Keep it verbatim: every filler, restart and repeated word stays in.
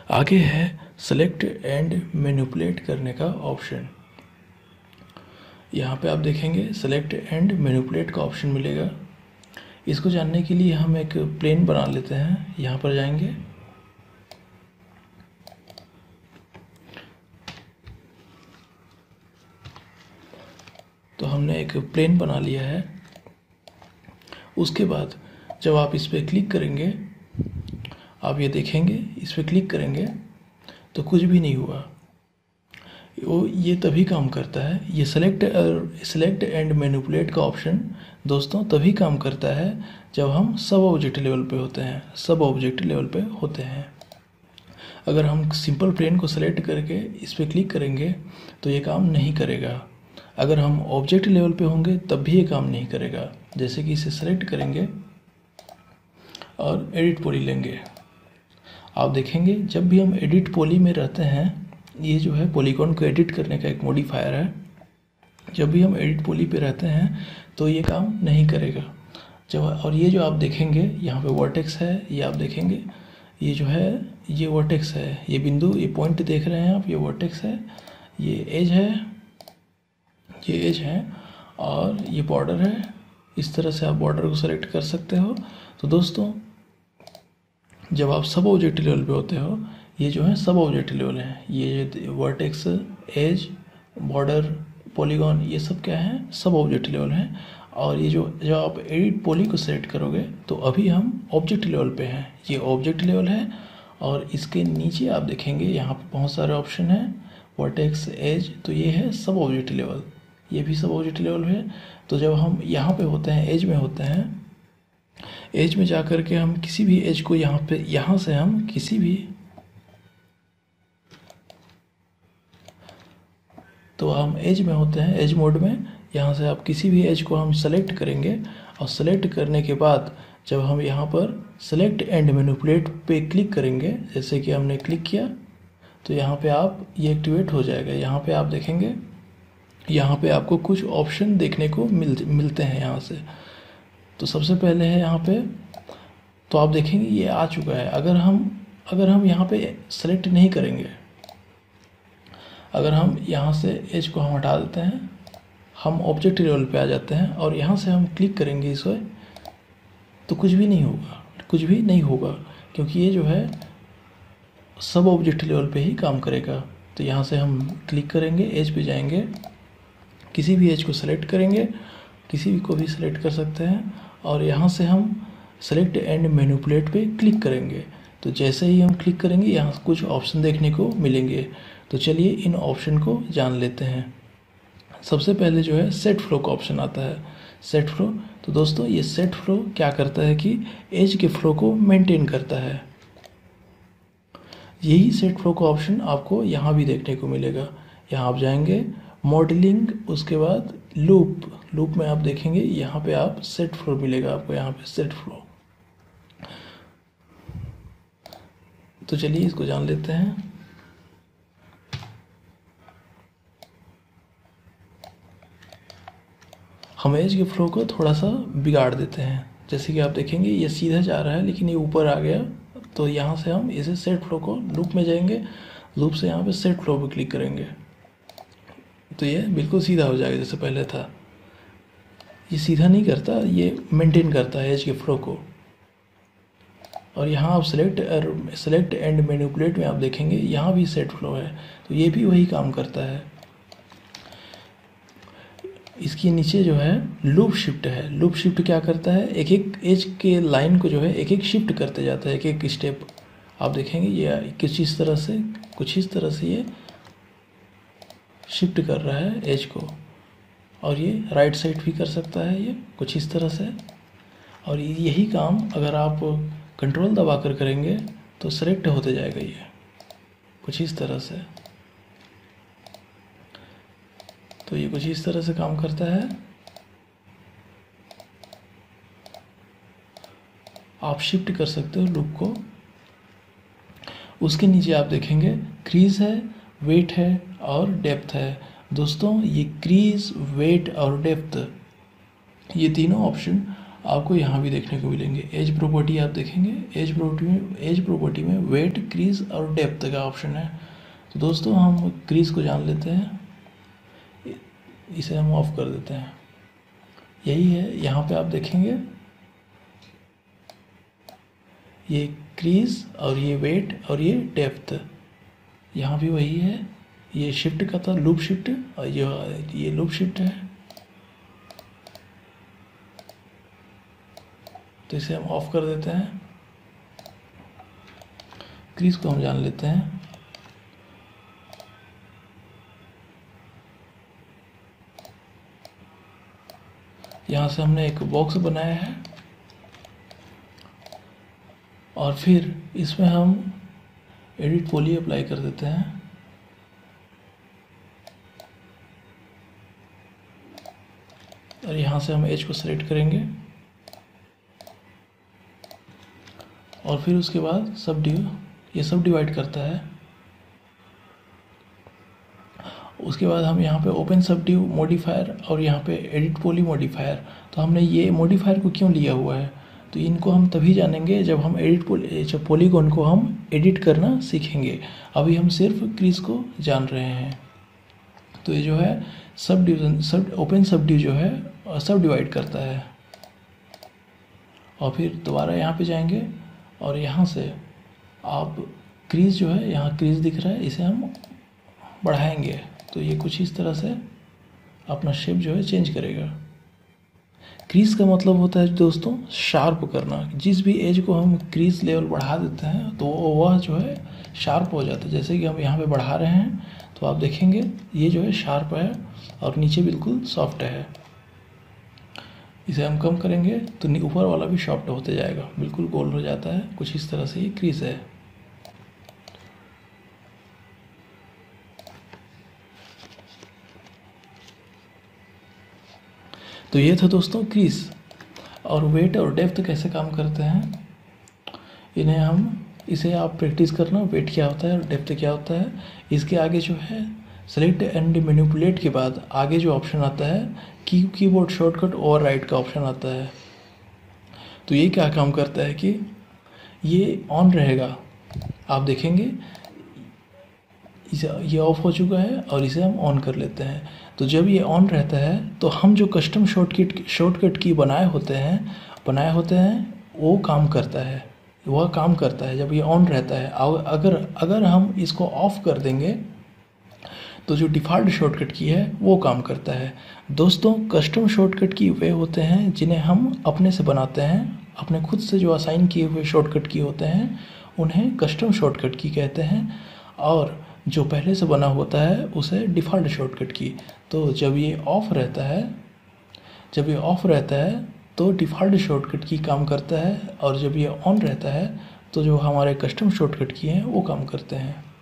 आगे है select and manipulate करने का ऑप्शन। यहाँ पे आप देखेंगे सेलेक्ट एंड मैनिपुलेट का ऑप्शन मिलेगा। इसको जानने के लिए हम एक प्लेन बना लेते हैं। यहाँ पर जाएंगे, तो हमने एक प्लेन बना लिया है। उसके बाद जब आप इस पर क्लिक करेंगे, आप ये देखेंगे इस पर क्लिक करेंगे तो कुछ भी नहीं हुआ। वो ये तभी काम करता है, ये सेलेक्ट सेलेक्ट एंड मैनिपुलेट का ऑप्शन दोस्तों तभी काम करता है जब हम सब ऑब्जेक्ट लेवल पे होते हैं सब ऑब्जेक्ट लेवल पे होते हैं। अगर हम सिंपल प्लेन को सेलेक्ट करके इस पर क्लिक करेंगे तो ये काम नहीं करेगा। अगर हम ऑब्जेक्ट लेवल पे होंगे तब भी ये काम नहीं करेगा। जैसे कि इसे सेलेक्ट करेंगे और एडिट पॉली लेंगे, आप देखेंगे जब भी हम एडिट पॉली में रहते हैं, ये जो है पॉलीगॉन को एडिट करने का एक मॉडिफायर है, जब भी हम एडिट पॉली पे रहते हैं तो ये काम नहीं करेगा। जब और ये जो आप देखेंगे यहाँ पे वर्टेक्स है, ये आप देखेंगे ये जो है ये वर्टेक्स है, ये बिंदु ये पॉइंट देख रहे हैं आप, ये वर्टेक्स है, ये एज है, ये एज है और ये बॉर्डर है। इस तरह से आप बॉर्डर को सेलेक्ट कर सकते हो। तो दोस्तों जब आप सब ऑब्जेक्ट लेवल पे होते हो, ये जो है सब ऑब्जेक्ट लेवल है, ये वर्टेक्स, एज, बॉर्डर, पॉलीगॉन, ये सब क्या है सब ऑब्जेक्ट लेवल है। और ये जो जब आप एडिट पॉली को सेलेक्ट करोगे तो अभी हम ऑब्जेक्ट लेवल पे हैं, ये ऑब्जेक्ट लेवल है। और इसके नीचे आप देखेंगे यहाँ पे बहुत सारे ऑप्शन है, वर्टेक्स, एज, तो ये है सब ऑब्जेक्ट लेवल, ये भी सब ऑब्जेक्ट लेवल है। तो जब हम यहाँ पे होते हैं, एज में होते हैं, एज में जा कर के हम किसी भी एज को यहाँ पे यहाँ से हम किसी भी तो हम एज में होते हैं, एज मोड में, यहाँ से आप किसी भी एज को हम सेलेक्ट करेंगे और सेलेक्ट करने के बाद जब हम यहाँ पर सेलेक्ट एंड मैनिपुलेट पे क्लिक करेंगे, जैसे कि हमने क्लिक किया तो यहाँ पे आप ये एक्टिवेट हो जाएगा। यहाँ पे आप देखेंगे यहाँ पे आपको कुछ ऑप्शन देखने को मिल मिलते हैं यहाँ से। तो सबसे पहले है यहाँ पे, तो आप देखेंगे ये आ चुका है। अगर हम अगर हम यहाँ पे सेलेक्ट नहीं करेंगे, अगर हम यहाँ से एज को हम हटा देते हैं, हम ऑब्जेक्ट लेवल पे आ जाते हैं और यहाँ से हम क्लिक करेंगे इस पर, तो कुछ भी नहीं होगा, कुछ भी नहीं होगा, क्योंकि ये जो है सब ऑब्जेक्ट लेवल पे ही काम करेगा। तो यहाँ से हम क्लिक करेंगे, एज पे जाएंगे, किसी भी एज को सेलेक्ट करेंगे, किसी भी को भी सेलेक्ट कर सकते हैं और यहाँ से हम सेलेक्ट एंड मैनिपुलेट पे क्लिक करेंगे। तो जैसे ही हम क्लिक करेंगे यहाँ कुछ ऑप्शन देखने को मिलेंगे। तो चलिए इन ऑप्शन को जान लेते हैं। सबसे पहले जो है सेट फ्लो का ऑप्शन आता है, सेट फ्लो। तो दोस्तों ये सेट फ्लो क्या करता है कि एज के फ्लो को मेंटेन करता है। यही सेट फ्लो का ऑप्शन आपको यहाँ भी देखने को मिलेगा। यहाँ आप जाएंगे मॉडलिंग, उसके बाद लूप, लूप में आप देखेंगे यहाँ पे आप सेट फ्लो मिलेगा आपको, यहाँ पे सेट फ्लो। तो चलिए इसको जान लेते हैं। हम एज के फ्लो को थोड़ा सा बिगाड़ देते हैं। जैसे कि आप देखेंगे ये सीधा जा रहा है लेकिन ये ऊपर आ गया, तो यहाँ से हम इसे सेट फ्लो को, लूप में जाएंगे, लूप से यहाँ पे सेट फ्लो पे क्लिक करेंगे तो ये बिल्कुल सीधा हो जाएगा जैसे पहले था। ये सीधा नहीं करता, ये मेंटेन करता है एज के फ्लो को। और यहाँ आप सेलेक्ट सेलेक्ट एंड मैनिपुलेट में आप देखेंगे यहाँ भी सेट फ्लो है, तो ये भी वही काम करता है। इसके नीचे जो है लूप शिफ्ट है। लूप शिफ्ट क्या करता है, एक एक एज के लाइन को जो है एक एक शिफ्ट करते जाता है, एक एक स्टेप। आप देखेंगे ये कुछ इस तरह से कुछ इस तरह से ये शिफ्ट कर रहा है एज को, और ये राइट साइड भी कर सकता है ये कुछ इस तरह से। और यही काम अगर आप कंट्रोल दबा कर करेंगे तो सेलेक्ट होते जाएगा ये कुछ इस तरह से। तो ये कुछ इस तरह से काम करता है। आप शिफ्ट कर सकते हो लूप को। उसके नीचे आप देखेंगे क्रीज है, वेट है और डेप्थ है। दोस्तों ये क्रीज, वेट और डेप्थ, ये तीनों ऑप्शन आपको यहाँ भी देखने को मिलेंगे। एज प्रॉपर्टी आप देखेंगे, एज प्रॉपर्टी में एज प्रॉपर्टी में वेट, क्रीज और डेप्थ का ऑप्शन है। तो दोस्तों हम क्रीज को जान लेते हैं, इसे हम ऑफ कर देते हैं। यही है, यहाँ पे आप देखेंगे ये क्रीज और ये वेट और ये डेप्थ, यहाँ भी वही है। ये शिफ्ट का था, लूप शिफ्ट, और ये ये लूप शिफ्ट है। तो इसे हम ऑफ कर देते हैं। क्रीज को हम जान लेते हैं। यहाँ से हमने एक बॉक्स बनाया है और फिर इसमें हम एडिट पॉली अप्लाई कर देते हैं। और यहाँ से हम एज को सेलेक्ट करेंगे और फिर उसके बाद सब डिव ये सब डिवाइड करता है। उसके बाद हम यहाँ पे ओपन सब डिव मॉडिफायर और यहाँ पे एडिट पॉली मॉडिफायर, तो हमने ये मॉडिफायर को क्यों लिया हुआ है, तो इनको हम तभी जानेंगे जब हम एडिट पॉली जब पॉलीगॉन को हम एडिट करना सीखेंगे। अभी हम सिर्फ क्रीज को जान रहे हैं। तो ये जो है सब डिवीजन सब ओपन सब डिव जो है सब डिवाइड करता है। और फिर दोबारा यहाँ पे जाएंगे और यहाँ से आप क्रीज जो है, यहाँ क्रीज दिख रहा है, इसे हम बढ़ाएंगे तो ये कुछ इस तरह से अपना शेप जो है चेंज करेगा। क्रीज का मतलब होता है दोस्तों शार्प करना। जिस भी एज को हम क्रीज लेवल बढ़ा देते हैं तो वह जो है शार्प हो जाता है। जैसे कि हम यहाँ पे बढ़ा रहे हैं तो आप देखेंगे ये जो है शार्प है और नीचे बिल्कुल सॉफ्ट है। इसे हम कम करेंगे तो ऊपर वाला भी सॉफ्ट होते जाएगा, बिल्कुल गोल हो जाता है। कुछ इस तरह से ये क्रीज है। तो ये था दोस्तों क्रीज। और वेट और डेप्थ कैसे काम करते हैं, इन्हें हम इसे आप प्रैक्टिस करना, वेट क्या होता है और डेप्थ क्या होता है। इसके आगे जो है सेलेक्ट एंड मैनिपुलेट के बाद आगे जो ऑप्शन आता है की कीबोर्ड शॉर्टकट ओवरराइड का ऑप्शन आता है। तो ये क्या काम करता है कि ये ऑन रहेगा, आप देखेंगे इसे ये ऑफ हो चुका है और इसे हम ऑन कर लेते हैं। तो जब ये ऑन रहता है तो हम जो कस्टम शॉर्टकट शॉर्टकट की बनाए होते हैं बनाए होते हैं वो काम करता है वह काम करता है जब ये ऑन रहता है। अगर अगर हम इसको ऑफ कर देंगे तो जो डिफ़ॉल्ट शॉर्टकट की है वो काम करता है। दोस्तों कस्टम शॉर्टकट की वे होते हैं जिन्हें हम अपने से बनाते हैं, अपने खुद से जो असाइन किए हुए शॉर्टकट की होते हैं उन्हें कस्टम शॉर्टकट की कहते हैं, और जो पहले से बना होता है उसे डिफ़ॉल्ट शॉर्टकट की। तो जब ये ऑफ रहता है जब ये ऑफ रहता है तो डिफ़ॉल्ट शॉर्टकट की काम करता है, और जब ये ऑन रहता है तो जो हमारे कस्टम शॉर्टकट की हैं वो काम करते हैं।